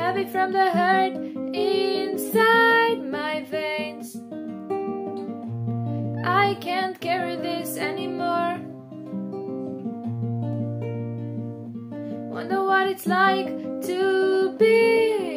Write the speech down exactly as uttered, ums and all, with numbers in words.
heavy from the hurt inside my veins. I can't carry this anymore. Wonder what it's like to be